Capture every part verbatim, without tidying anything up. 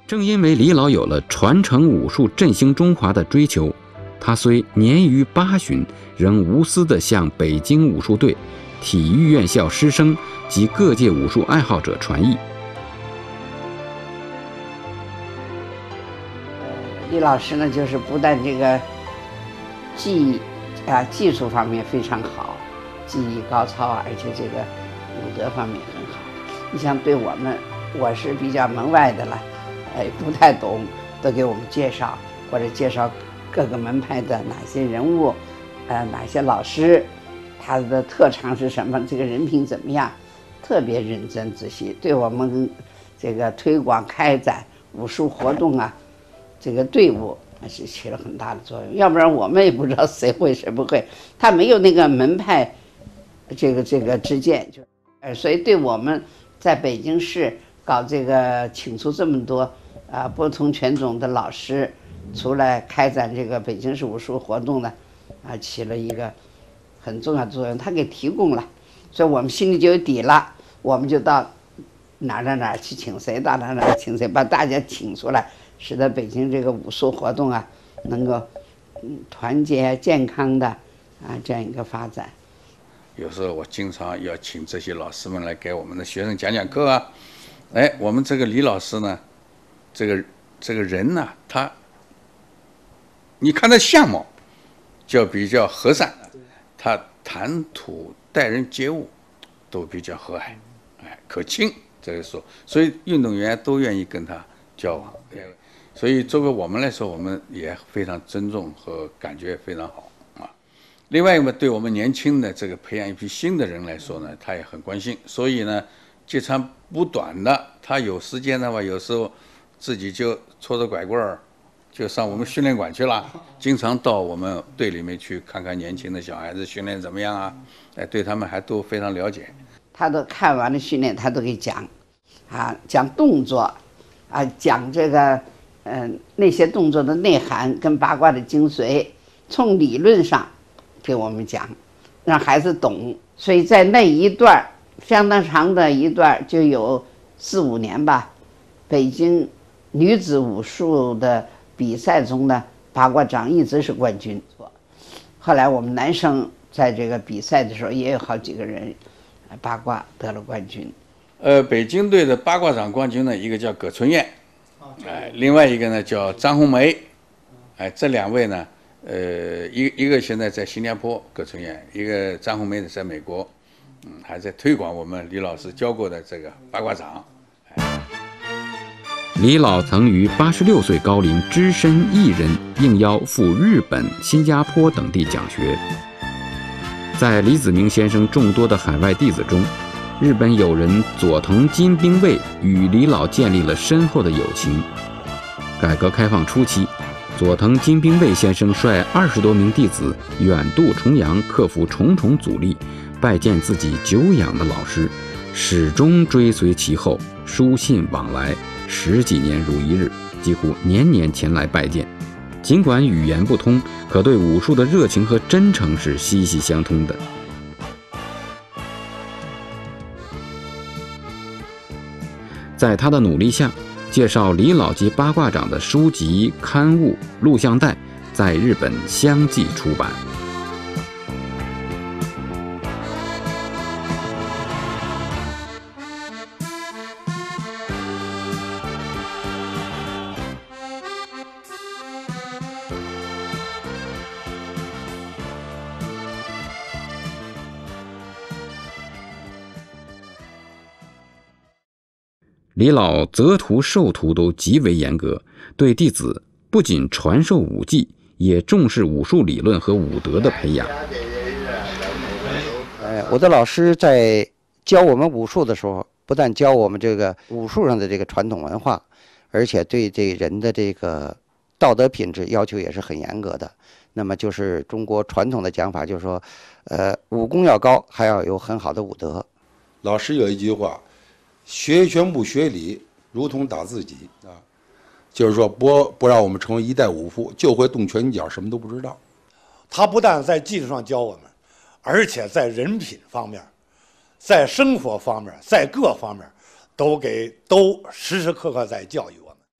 正因为李老有了传承武术、振兴中华的追求，他虽年逾八旬，仍无私地向北京武术队、体育院校师生及各界武术爱好者传艺。 李老师呢，就是不但这个技啊技术方面非常好，技艺高超啊，而且这个武德方面很好。你像对我们，我是比较门外的了。哎，不太懂，都给我们介绍，或者介绍各个门派的哪些人物，呃，哪些老师，他的特长是什么，这个人品怎么样，特别认真仔细，对我们这个推广开展武术活动啊，这个队伍是起了很大的作用。要不然我们也不知道谁会谁不会，他没有那个门派，这个这个之见，就，呃，所以对我们在北京市搞这个请出这么多。啊，不同权种的老师出来开展这个北京市武术活动呢，啊，起了一个很重要的作用，他给提供了，所以我们心里就有底了，我们就到哪哪哪去请谁，到哪哪请谁，把大家请出来，使得北京这个武术活动啊，能够嗯团结健康的啊这样一个发展。 有时候我经常要请这些老师们来给我们的学生讲讲课啊，哎，我们这个李老师呢。这个这个人呢，他，你看他相貌，就比较和善，他谈吐待人接物都比较和蔼，哎，可亲。这个说，所以运动员都愿意跟他交往。所以作为我们来说，我们也非常尊重和感觉非常好啊。另外一个，对我们年轻的这个培养一批新的人来说呢，他也很关心。所以呢，截长补短的，他有时间的话，有时候。自己就搓着拐棍儿，就上我们训练馆去了。经常到我们队里面去看看年轻的小孩子训练怎么样啊？哎，对他们还都非常了解。 他都看完了训练，他都给讲，啊，讲动作，啊，讲这个，嗯、呃，那些动作的内涵跟八卦的精髓，从理论上给我们讲，让孩子懂。所以在那一段相当长的一段，就有四五年吧，北京。女子武术的比赛中呢，八卦掌一直是冠军。后来我们男生在这个比赛的时候，也有好几个人，八卦得了冠军。 呃，北京队的八卦掌冠军呢，一个叫葛春燕，哎、呃，另外一个呢叫张红梅，哎、呃，这两位呢，呃，一一个现在在新加坡，葛春燕，一个张红梅呢在美国，嗯，还在推广我们李老师教过的这个八卦掌。 李老曾于八十六岁高龄只身一人应邀赴日本、新加坡等地讲学。在李子明先生众多的海外弟子中，日本友人佐藤金兵卫与李老建立了深厚的友情。改革开放初期，佐藤金兵卫先生率二十多名弟子远渡重洋，克服重重阻力，拜见自己久仰的老师，始终追随其后，书信往来。十几年如一日，几乎年年前来拜见。尽管语言不通，可对武术的热情和真诚是息息相通的。在他的努力下，介绍李老及八卦掌的书籍、刊物、录像带在日本相继出版。李老择徒授徒都极为严格，对弟子不仅传授武技，也重视武术理论和武德的培养。 呃，我的老师在教我们武术的时候，不但教我们这个武术上的这个传统文化，而且对这人的这个道德品质要求也是很严格的。那么就是中国传统的讲法，就是说，呃，武功要高，还要有很好的武德。 老师有一句话。学拳不学理，如同打自己啊，就是说不不让我们成为一代武夫，就会动拳脚，什么都不知道。 他不但在技术上教我们，而且在人品方面，在生活方面，在各方面都给都时时刻刻在教育我们。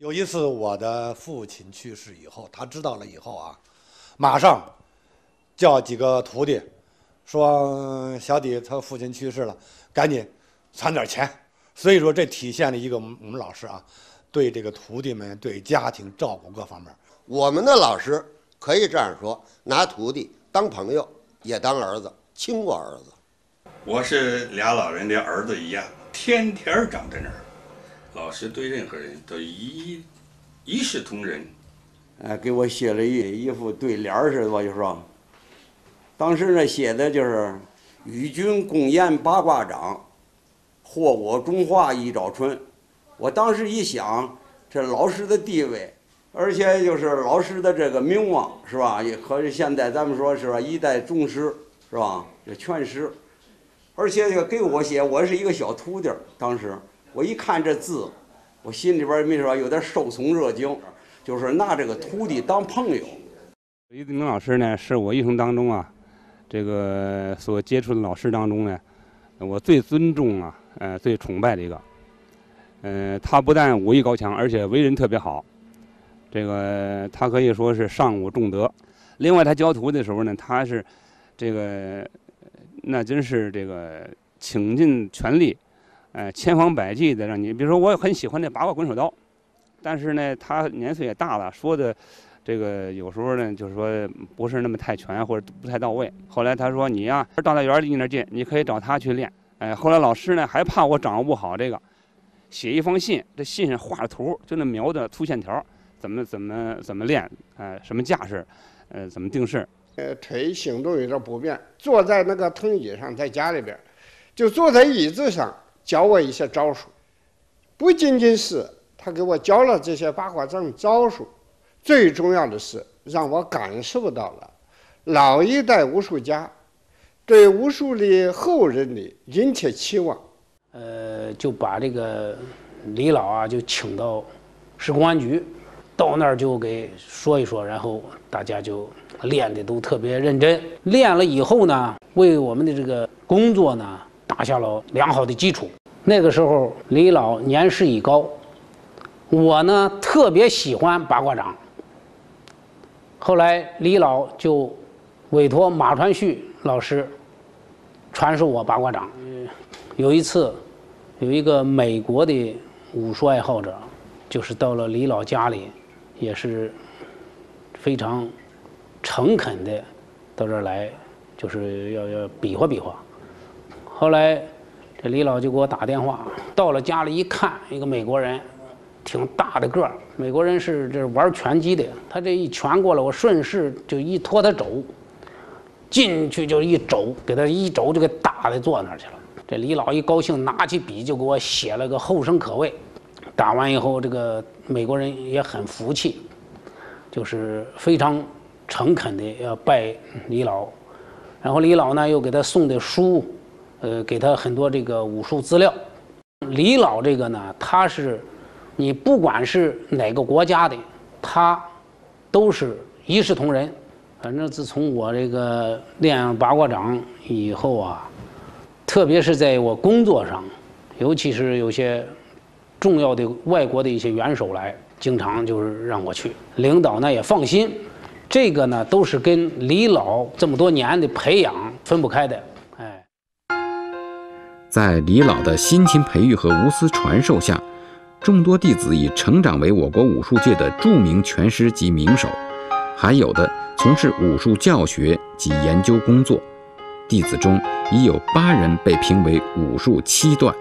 有一次我的父亲去世以后，他知道了以后啊，马上叫几个徒弟说：“小弟他父亲去世了，赶紧攒点钱。”所以说，这体现了一个我们我们老师啊，对这个徒弟们对家庭照顾各方面。 我们的老师可以这样说：拿徒弟当朋友，也当儿子，亲过儿子。 我是俩老人的儿子一样，天天长在那儿。老师对任何人都一一视同仁。 呃，给我写了一一副对联似的吧，就说，当时呢写的就是“与君共宴八卦掌，获我中华一朝春”。我当时一想，这老师的地位，而且就是老师的这个名望，是吧？也和现在咱们说是吧，一代宗师，是吧？这全师，而且这个给我写，我是一个小徒弟，当时我一看这字，我心里边没说有点受宠若惊，就是拿这个徒弟当朋友。 李子明老师呢，是我一生当中啊，这个所接触的老师当中呢，我最尊重啊，呃，最崇拜的一个。呃，他不但武艺高强，而且为人特别好。这个他可以说是上武重德。另外，他教徒的时候呢，他是这个那真是这个倾尽全力，呃，千方百计的让你。比如说，我很喜欢那八卦滚手刀，但是呢，他年岁也大了，说的这个有时候呢，就是说不是那么太全或者不太到位。后来他说：“你呀，到他园里那进，你可以找他去练。”哎，后来老师呢还怕我掌握不好这个。写一封信，这信上画着图，就那描的粗线条，怎么怎么怎么练，呃，什么架势，呃，怎么定式。 呃，腿行动有点不便，坐在那个藤椅上，在家里边，就坐在椅子上教我一些招数。不仅仅是他给我教了这些八卦掌招数，最重要的是让我感受到了老一代武术家对武术的后人的殷切期望。 呃，就把这个李老啊，就请到市公安局，到那儿就给说一说，然后大家就练的都特别认真。练了以后呢，为我们的这个工作呢打下了良好的基础。那个时候李老年事已高，我呢特别喜欢八卦掌。后来李老就委托马传旭老师传授我八卦掌。有一次，有一个美国的武术爱好者，就是到了李老家里，也是非常诚恳的到这儿来，就是要要比划比划。后来这李老就给我打电话，到了家里一看，一个美国人，挺大的个儿，美国人是这玩拳击的，他这一拳过来，我顺势就一拖他肘，进去就一肘，给他一肘就给打在坐那儿去了。这李老一高兴，拿起笔就给我写了个后生可畏。打完以后，这个美国人也很服气，就是非常诚恳的要拜李老。然后李老呢又给他送的书，呃，给他很多这个武术资料。李老这个呢，他是你不管是哪个国家的，他都是一视同仁。反正自从我这个练八卦掌以后啊，特别是在我工作上，尤其是有些重要的外国的一些元首来，经常就是让我去，领导呢也放心。这个呢都是跟李老这么多年的培养分不开的。哎， 在李老的辛勤培育和无私传授下，众多弟子已成长为我国武术界的著名拳师及名手，还有的从事武术教学及研究工作。弟子中已有八人被评为武术七段。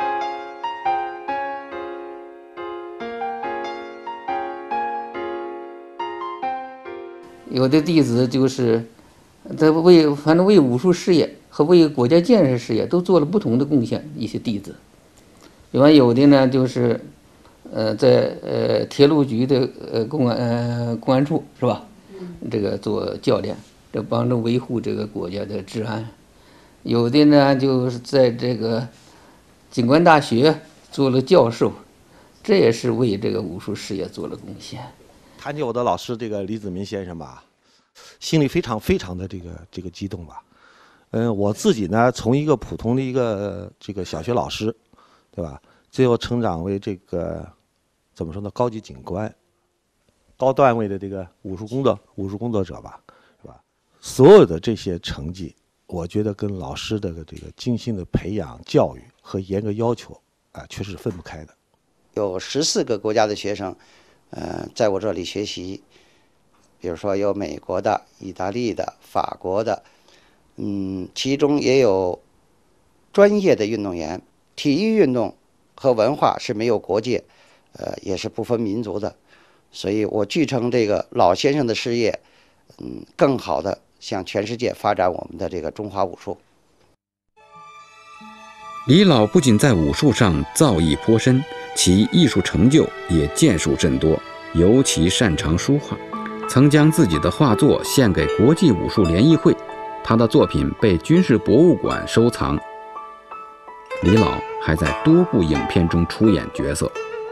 有的弟子就是在为反正为武术事业和为国家建设事业都做了不同的贡献。一些弟子，比方有的呢就是呃在呃铁路局的呃公安呃公安处是吧？这个做教练，这帮着维护这个国家的治安。有的呢就是在这个警官大学做了教授，这也是为这个武术事业做了贡献。 谈起我的老师这个李子明先生吧，心里非常非常的这个这个激动吧。嗯，我自己呢从一个普通的一个这个小学老师，对吧，最后成长为这个怎么说呢？高级警官、高段位的这个武术工作武术工作者吧，是吧？所有的这些成绩，我觉得跟老师的这个精心的培养、教育和严格要求啊，确实分不开的。 有十四个国家的学生，呃，在我这里学习，比如说有美国的、意大利的、法国的，嗯，其中也有专业的运动员。体育运动和文化是没有国界，呃，也是不分民族的，所以我据称这个老先生的事业，嗯，更好的向全世界发展我们的这个中华武术。 李老不仅在武术上造诣颇深，其艺术成就也建树甚多，尤其擅长书画，曾将自己的画作献给国际武术联谊会，他的作品被军事博物馆收藏。李老还在多部影片中出演角色。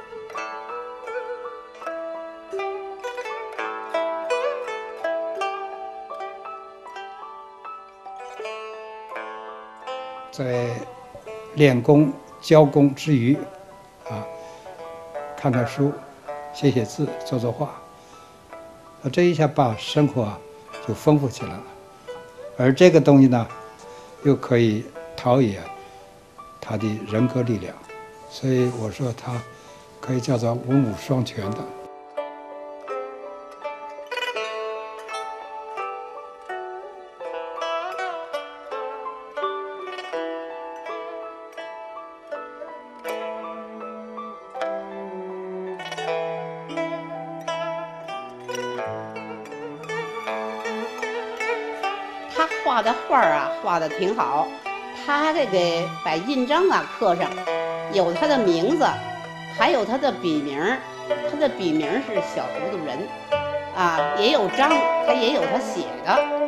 在练功教功之余，啊，看看书，写写字，做做画，啊，这一下把生活啊就丰富起来了。而这个东西呢，又可以陶冶他的人格力量，所以我说他可以叫做文武双全的。 他画的画啊，画的挺好。他这个把印章啊刻上，有他的名字，还有他的笔名。他的笔名是小糊涂人，啊，也有章，他也有他写的。